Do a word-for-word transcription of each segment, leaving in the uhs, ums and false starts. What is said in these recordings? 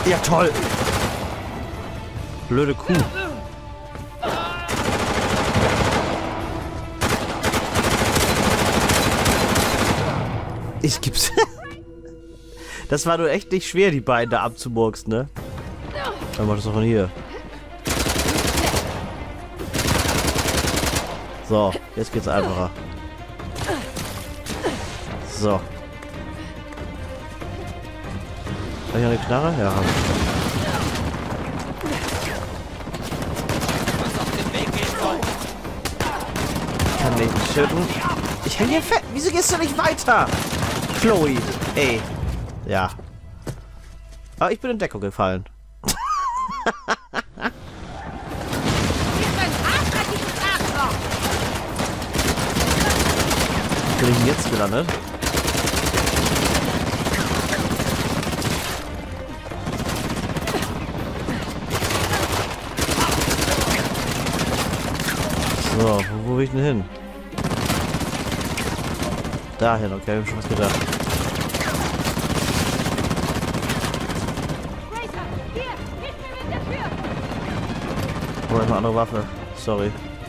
Ja, toll. Blöde Kuh. Ich gib's. Das war nur echt nicht schwer, die beiden da abzumurksen, ne? Dann mach das doch von hier. So, jetzt geht's einfacher. So. Hab ich eine Knarre? Ja, hab ich. Ich kann nicht schütten. Ich häng hier fett. Wieso gehst du nicht weiter? Chloe. Ey. Ja. Aber ich bin in Deckung gefallen. Wo bin ich denn jetzt gelandet? So, wo, wo will ich denn hin? Dahin, okay, hab ich schon was gedacht. Oh, eine andere Waffe. Sorry.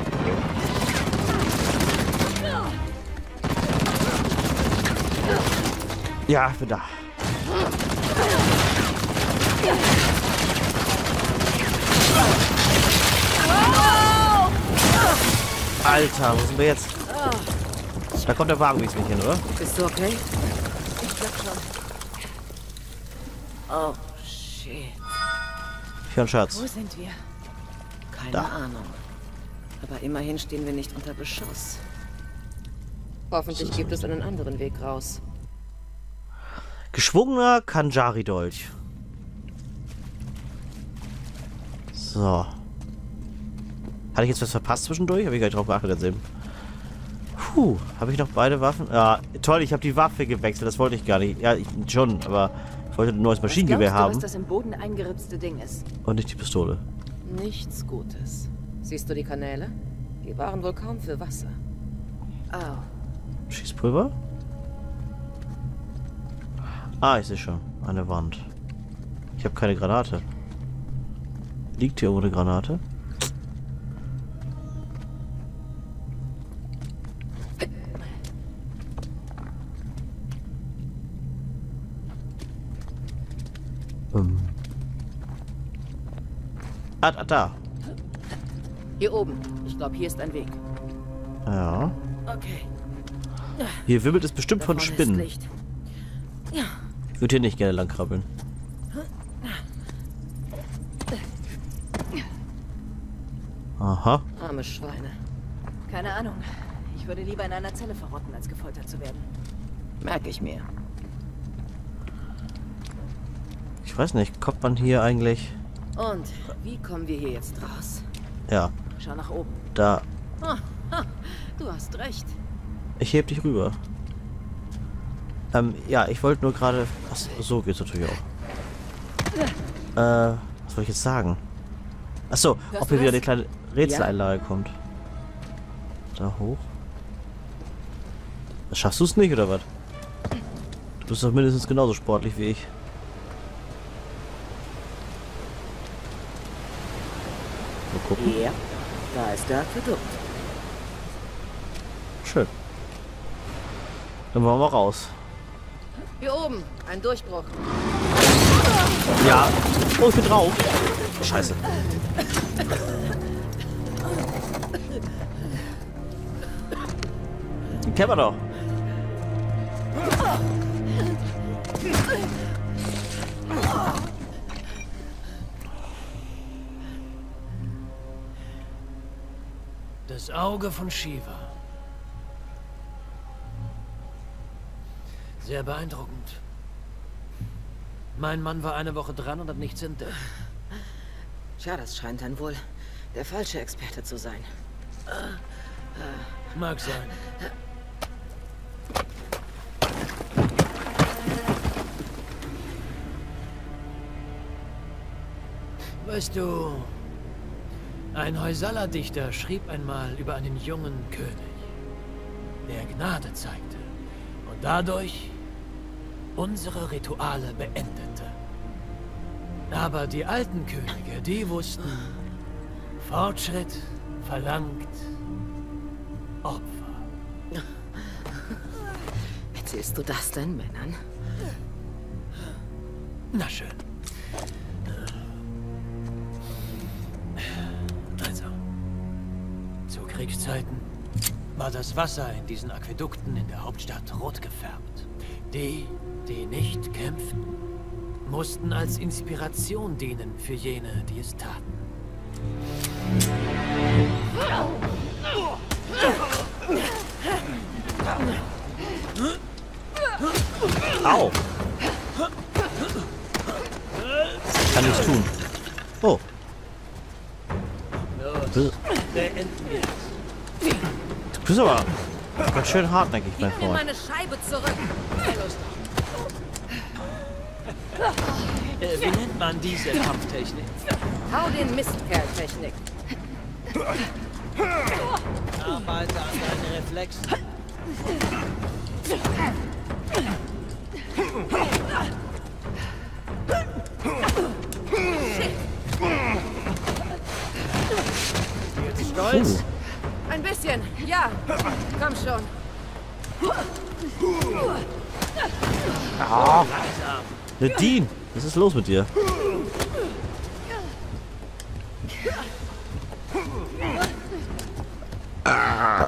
Ja, ich bin da. Alter, wo sind wir jetzt? Da kommt der Wagen nicht hin, oder? Bist du okay? Ich glaub schon. Oh, shit. Für einen Schatz. Wo sind wir? Keine Da. Ahnung. Aber immerhin stehen wir nicht unter Beschuss. Hoffentlich gibt es einen anderen Weg raus. Geschwungener Khanjari-Dolch. So. Hatte ich jetzt was verpasst zwischendurch? Habe ich gar nicht drauf geachtet jetzt eben. Puh, habe ich noch beide Waffen? Ja, toll, ich habe die Waffe gewechselt, das wollte ich gar nicht. Ja, ich, schon, aber ich wollte ein neues Maschinengewehr was glaubst du, haben. was das im Boden eingeritzte Ding ist? Und nicht die Pistole. Nichts Gutes. Siehst du die Kanäle? Die waren wohl kaum für Wasser. Oh. Schießpulver? Ah, ich sehe schon. Eine Wand. Ich habe keine Granate. Liegt hier ohne Granate? Ähm. Ah, da, da. Hier oben. Ich glaube, hier ist ein Weg. Ja. Okay. Hier wimmelt es bestimmt Da von vorne ist Spinnen. Licht. Ja. Ich würde hier nicht gerne lang krabbeln. Aha. Arme Schweine. Keine Ahnung. Ich würde lieber in einer Zelle verrotten, als gefoltert zu werden. Merke ich mir. Ich weiß nicht, kommt man hier eigentlich... Und wie kommen wir hier jetzt raus? Ja, Schau nach oben. da. Ah, ha, du hast recht. Ich heb dich rüber. Ähm, ja, ich wollte nur gerade... Achso, so geht's natürlich auch. Äh, was soll ich jetzt sagen? Achso, Hörst ob du hier wieder das? eine kleine Rätseleinlage kommt. Da hoch. Schaffst du es nicht, oder was? Du bist doch mindestens genauso sportlich wie ich. Mal gucken. Ja, da ist der Aquädukt. Schön. Dann wollen wir raus. Hier oben, ein Durchbruch. Ja. Oh, ich bin drauf. Scheiße. Den kennen wir doch. Das Auge von Shiva. Sehr beeindruckend. Mein Mann war eine Woche dran und hat nichts entdeckt. Tja, das scheint dann wohl der falsche Experte zu sein. Mag sein. Weißt du, ein Hoysala-Dichter schrieb einmal über einen jungen König, der Gnade zeigte und dadurch unsere Rituale beendete. Aber die alten Könige, die wussten, Fortschritt verlangt Opfer. Erzählst du das deinen Männern? Na schön. Also, zu Kriegszeiten war das Wasser in diesen Aquädukten in der Hauptstadt rot gefärbt. Die, die nicht kämpften, mussten als Inspiration dienen für jene, die es taten. Au! Kann ich tun. Oh. Los, beenden wir es. Du bist aber ganz schön hartnäckig, mein Gib mir Freund. meine Scheibe zurück. Äh, wie nennt man diese Kampftechnik? Hau den Mistkerl-Technik. Arbeite an deinen Reflexen. Jetzt stolz? Ein bisschen, ja. Komm schon. Ah. Nadine, was ist los mit dir? Ah.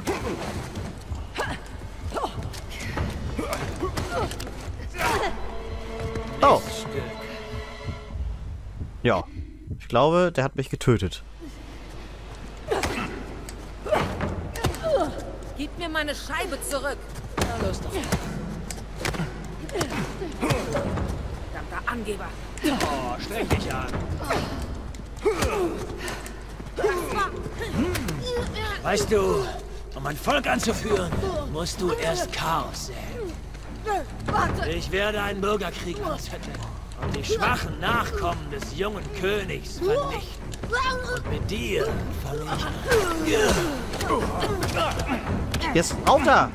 Oh. Ja, ich glaube, der hat mich getötet. Gib mir meine Scheibe zurück. Na los doch. Verdammter Angeber. Oh, streng dich an. Weißt du, um ein Volk anzuführen, musst du erst Chaos säen. Ich werde einen Bürgerkrieg anzetteln und die schwachen Nachkommen des jungen Königs vernichten. Und mit dir verlieren. Jetzt auf da!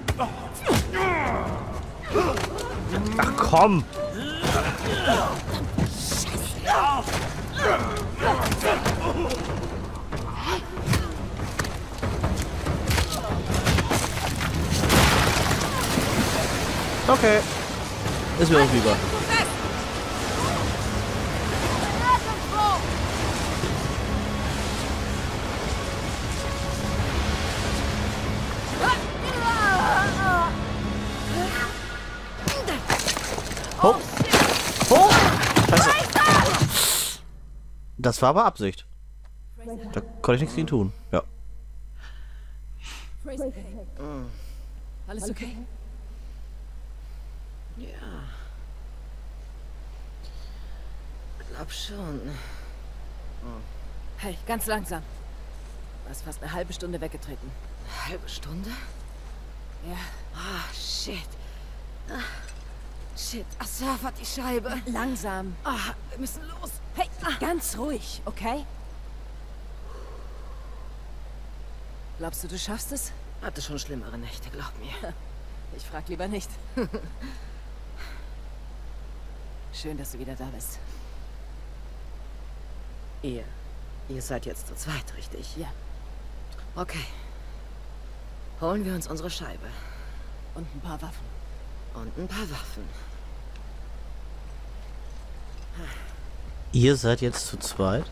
Ach komm! Okay. Ist mir auch lieber. Oh. Oh. Scheiße. Das war aber Absicht. Da konnte ich nichts gegen tun. Ja. Alles okay? Ja. Glaub schon. Hey, ganz langsam. Du hast fast eine halbe Stunde weggetreten. Eine halbe Stunde? Ja. Ah, shit. Ah, shit. Asaf hat die Scheibe. Langsam. Ah, wir müssen los. Hey, ganz ruhig, okay? Glaubst du, du schaffst es? Hatte schon schlimmere Nächte, glaub mir. Ich frag lieber nicht. Schön, dass du wieder da bist. Ihr. Ihr seid jetzt zu zweit, richtig? Ja. Okay. Holen wir uns unsere Scheibe. Und ein paar Waffen. Und ein paar Waffen. Ihr seid jetzt zu zweit?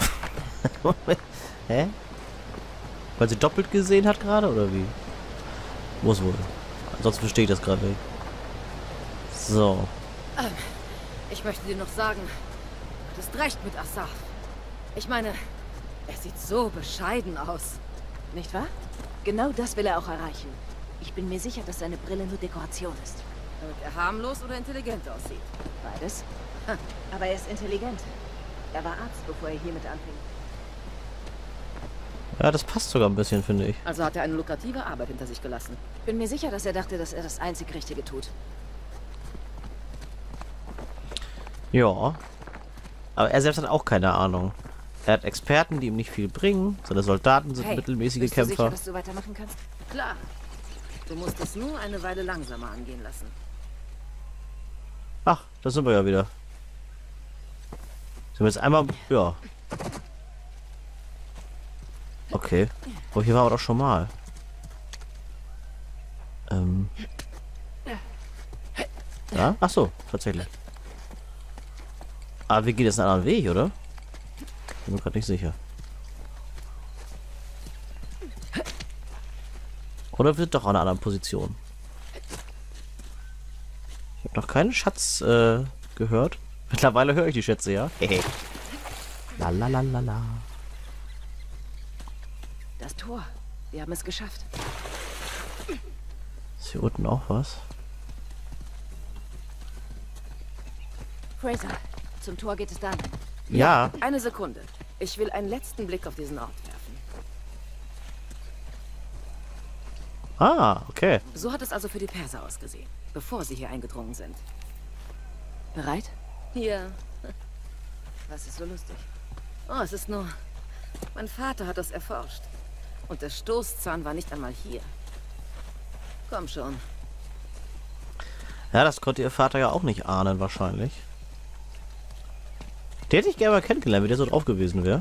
Hä? Weil sie doppelt gesehen hat gerade, oder wie? Muss wohl. Ansonsten verstehe ich das gerade nicht. So. Ähm, ich möchte dir noch sagen, du hattest recht mit Asaf. Ich meine, er sieht so bescheiden aus. Nicht wahr? Genau das will er auch erreichen. Ich bin mir sicher, dass seine Brille nur Dekoration ist. Damit er harmlos oder intelligent aussieht. Beides. Aber er ist intelligent. Er war Arzt, bevor er hiermit anfing. Ja, das passt sogar ein bisschen, finde ich. Also hat er eine lukrative Arbeit hinter sich gelassen. Ich bin mir sicher, dass er dachte, dass er das einzig Richtige tut. Ja. Aber er selbst hat auch keine Ahnung. Er hat Experten, die ihm nicht viel bringen. Seine Soldaten sind Hey, mittelmäßige bist du Kämpfer. sicher, dass du weitermachen kannst? Klar. Du musst es nur eine Weile langsamer angehen lassen. Ach, da sind wir ja wieder. Sind wir jetzt einmal... Ja. Okay. Oh, hier waren wir doch schon mal. Ähm... Ja? Ach so, tatsächlich. Aber wir gehen jetzt einen anderen Weg, oder? Bin mir gerade nicht sicher. Oder wir sind doch an einer anderen Position. Ich habe noch keinen Schatz äh, gehört. Mittlerweile höre ich die Schätze, ja? Hehe. La la la la la. Das Tor. Wir haben es geschafft. Ist hier unten auch was? Fraser, zum Tor geht es dann. Ja. Eine Sekunde. Ich will einen letzten Blick auf diesen Ort werfen. Ah, okay. So hat es also für die Perser ausgesehen, bevor sie hier eingedrungen sind. Bereit? Hier. Was ist so lustig? Oh, es ist nur... Mein Vater hat das erforscht. Und der Stoßzahn war nicht einmal hier. Komm schon. Ja, das konnte ihr Vater ja auch nicht ahnen, wahrscheinlich. Der hätte ich gerne mal kennengelernt, wie der so drauf gewesen wäre.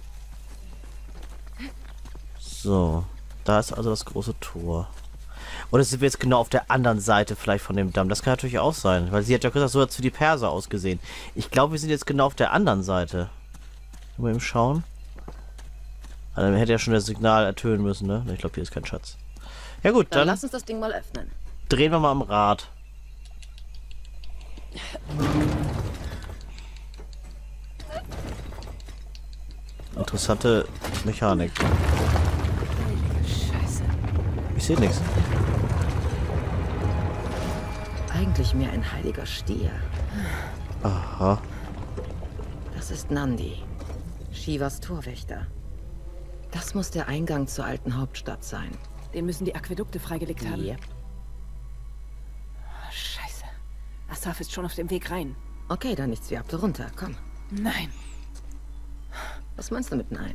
So. Da ist also das große Tor. Oder sind wir jetzt genau auf der anderen Seite vielleicht von dem Damm? Das kann natürlich auch sein. Weil sie hat ja gesagt, so hat es für die Perser ausgesehen. Ich glaube, wir sind jetzt genau auf der anderen Seite. Mal eben schauen. Also, dann hätte ja schon das Signal ertönen müssen, ne? Ich glaube, hier ist kein Schatz. Ja gut, Dann dann lass uns das Ding mal öffnen. drehen wir mal am Rad. Interessante Mechanik. Scheiße. Ich sehe nichts. Eigentlich mehr ein heiliger Stier. Aha. Das ist Nandi, Shivas Torwächter. Das muss der Eingang zur alten Hauptstadt sein. Den müssen die Aquädukte freigelegt haben. Yep. Oh, Scheiße. Asaf ist schon auf dem Weg rein. Okay, dann nichts wie ab runter. Komm. Nein. Was meinst du mit Nein?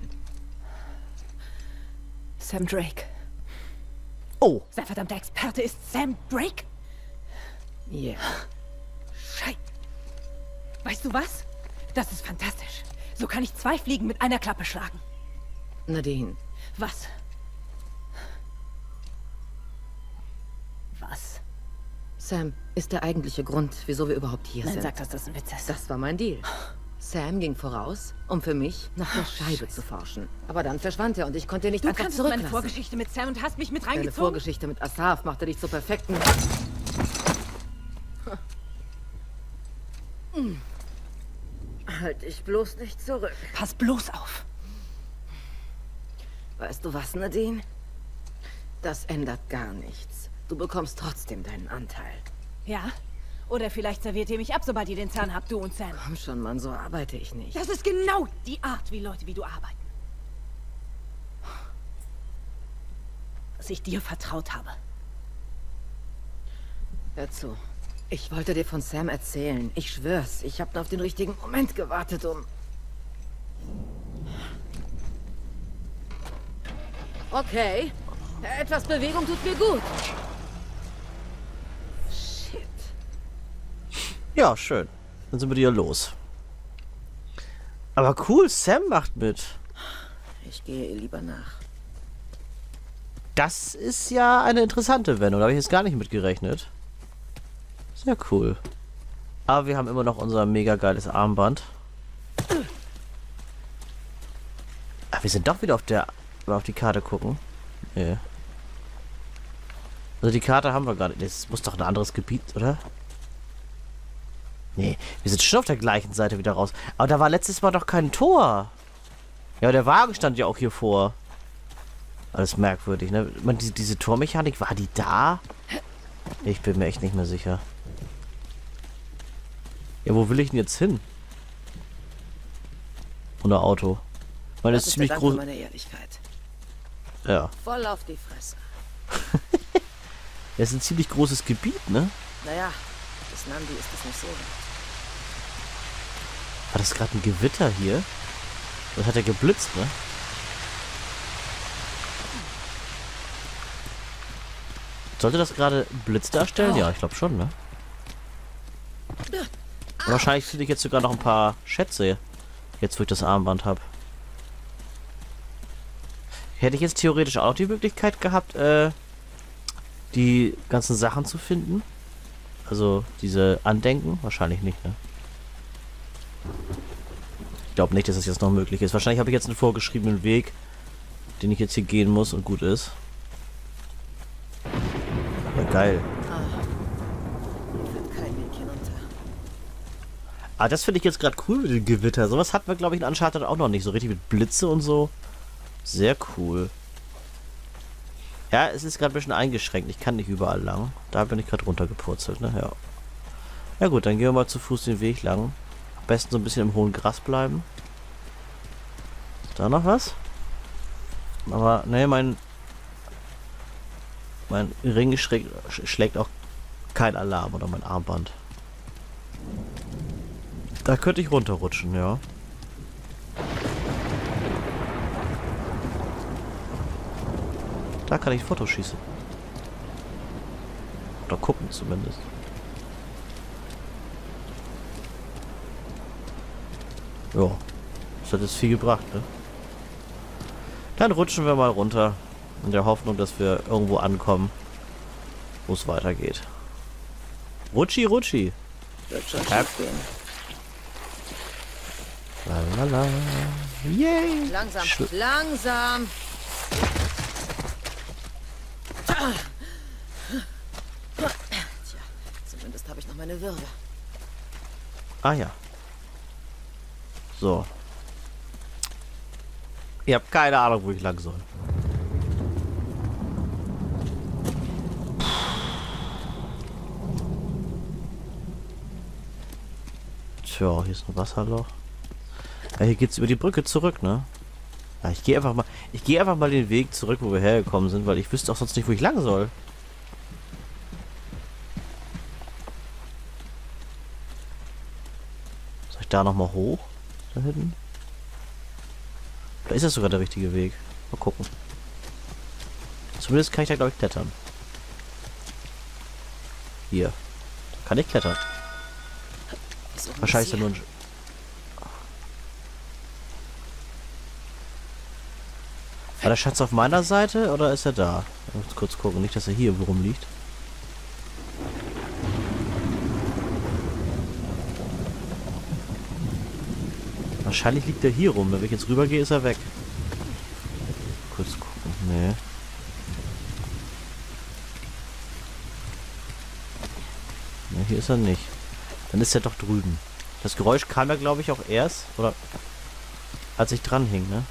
Sam Drake. Oh. Sein verdammter Experte ist Sam Drake? Yeah. Scheiße. Weißt du was? Das ist fantastisch. So kann ich zwei Fliegen mit einer Klappe schlagen. Nadine. Was? Was? Sam ist der eigentliche Grund, wieso wir überhaupt hier Nein, sind. sag, dass das ein Witz ist. Das war mein Deal. Sam ging voraus, um für mich nach der Scheibe Scheiße. zu forschen. Aber dann verschwand er und ich konnte ihn nicht Du einfach kannst meine zurücklassen. Vorgeschichte mit Sam und hast mich mit Deine reingezogen. Vorgeschichte mit Asaf machte dich zur perfekten... Hm. Halt dich bloß nicht zurück. Pass bloß auf. Weißt du was, Nadine? Das ändert gar nichts. Du bekommst trotzdem deinen Anteil. Ja? Oder vielleicht serviert ihr mich ab, sobald ihr den Zahn habt, du und Sam. Komm schon, Mann, so arbeite ich nicht. Das ist genau die Art, wie Leute wie du arbeiten. Dass ich dir vertraut habe. Hör zu. Ich wollte dir von Sam erzählen. Ich schwör's, ich habe nur auf den richtigen Moment gewartet, um... Okay. Etwas Bewegung tut mir gut. Shit. Ja, schön. Dann sind wir wieder los. Aber cool, Sam macht mit. Ich gehe ihr lieber nach. Das ist ja eine interessante Wendung. Da habe ich jetzt gar nicht mit gerechnet. Sehr cool. Aber wir haben immer noch unser mega geiles Armband. Ah, wir sind doch wieder auf der... Mal auf die Karte gucken. Nee. Also die Karte haben wir gerade. Das muss doch ein anderes Gebiet, oder? Nee, wir sind schon auf der gleichen Seite wieder raus. Aber da war letztes Mal doch kein Tor. Ja, der Wagen stand ja auch hier vor. Alles merkwürdig, ne? Man, diese, diese Tormechanik, war die da? Ich bin mir echt nicht mehr sicher. Ja, wo will ich denn jetzt hin? Ohne Auto. Weil das ist ziemlich der Dank groß. für meine Ehrlichkeit. Ja. Voll auf die Fresse. Das ist ein ziemlich großes Gebiet, ne? Naja, bis Nandi ist das nicht so. War das gerade ein Gewitter hier? Das hat ja geblitzt, ne? Sollte das gerade Blitz darstellen? Ja, ich glaube schon, ne? Und wahrscheinlich finde ich jetzt sogar noch ein paar Schätze. Jetzt, wo ich das Armband habe. Hätte ich jetzt theoretisch auch die Möglichkeit gehabt, äh, die ganzen Sachen zu finden? Also diese Andenken? Wahrscheinlich nicht, ne? Ich glaube nicht, dass das jetzt noch möglich ist. Wahrscheinlich habe ich jetzt einen vorgeschriebenen Weg, den ich jetzt hier gehen muss und gut ist. Ja, geil. Ah, das finde ich jetzt gerade cool mit dem Gewitter. Sowas hatten wir, glaube ich, in Uncharted auch noch nicht. So richtig mit Blitze und so. Sehr cool. Ja, es ist gerade ein bisschen eingeschränkt. Ich kann nicht überall lang. Da bin ich gerade runtergepurzelt, ne? Ja. Ja gut, dann gehen wir mal zu Fuß den Weg lang. Am besten so ein bisschen im hohen Gras bleiben. Ist da noch was? Aber, ne, mein... Mein Ring schlägt, schlägt auch kein Alarm oder mein Armband. Da könnte ich runterrutschen, ja. Da kann ich Fotos schießen. Oder gucken zumindest. Ja. Das hat jetzt viel gebracht, ne? Dann rutschen wir mal runter. In der Hoffnung, dass wir irgendwo ankommen, wo es weitergeht. Rutschi, rutschi. Wird schon schief gehen. Lalala. Yay. Langsam, Sch langsam. Tja, zumindest habe ich noch meine Würde. Ah ja. So. Ihr habt keine Ahnung, wo ich lang soll. Tja, hier ist ein Wasserloch. Ja, hier geht's über die Brücke zurück, ne? Ja, ich gehe einfach mal. Ich gehe einfach mal den Weg zurück, wo wir hergekommen sind, weil ich wüsste auch sonst nicht, wo ich lang soll. Soll ich da nochmal hoch? Da hinten? Oder ist das sogar der richtige Weg? Mal gucken. Zumindest kann ich da, glaube ich, klettern. Hier. Da kann ich klettern. Wahrscheinlich ist ja nur ein... War der Schatz auf meiner Seite oder ist er da? Ich muss kurz gucken, nicht, dass er hier irgendwo rumliegt. Wahrscheinlich liegt er hier rum. Wenn ich jetzt rübergehe, ist er weg. Kurz gucken. Nee. Nee, hier ist er nicht. Dann ist er doch drüben. Das Geräusch kam ja, glaube ich, auch erst, oder als ich dran hing, ne?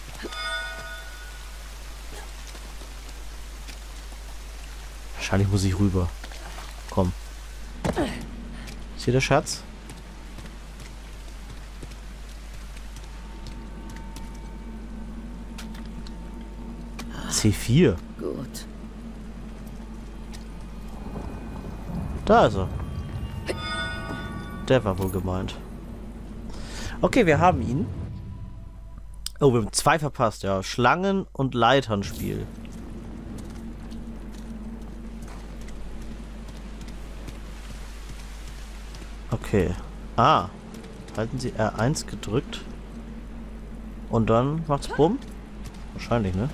Wahrscheinlich muss ich rüber. Komm. Ist hier der Schatz? C vier. Gut. Da ist er. Der war wohl gemeint. Okay, wir haben ihn. Oh, wir haben zwei verpasst, ja. Schlangen- und Leiternspiel. Okay. Ah. Halten Sie R eins gedrückt. Und dann macht's bumm? Wahrscheinlich, ne?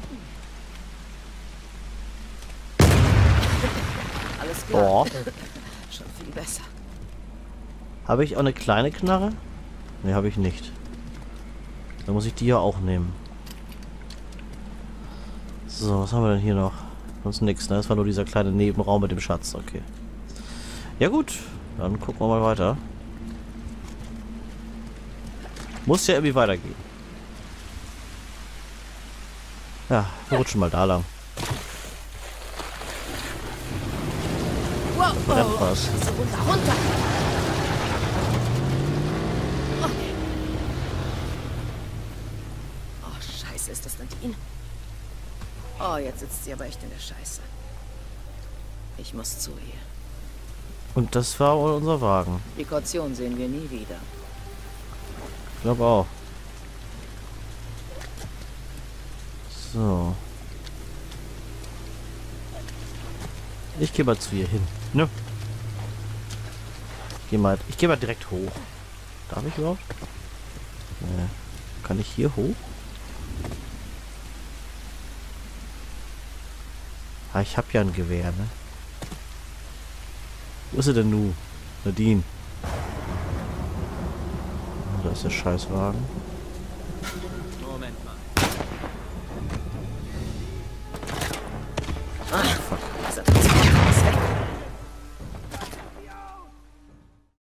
Alles klar. Boah. Schon viel besser. Habe ich auch eine kleine Knarre? Ne, habe ich nicht. Dann muss ich die ja auch nehmen. So, was haben wir denn hier noch? Sonst nichts, ne? Das war nur dieser kleine Nebenraum mit dem Schatz. Okay. Ja gut, dann gucken wir mal weiter. Muss ja irgendwie weitergehen. Ja, wir rutschen mal da lang. Wow, Brennt was. Scheiße, runter, runter. Oh, scheiße, ist das Nadine? Oh, jetzt sitzt sie aber echt in der Scheiße. Ich muss zu ihr. Und das war wohl unser Wagen. Die Kaution sehen wir nie wieder. Ich glaube auch. So. Ich gehe mal zu ihr hin. Ne? Ich gehe mal, ich gehe mal direkt hoch. Darf ich überhaupt? Nee. Kann ich hier hoch? Ah, ich hab ja ein Gewehr, ne? Wo ist sie denn nu? Nadine. Oh, da ist der Scheißwagen.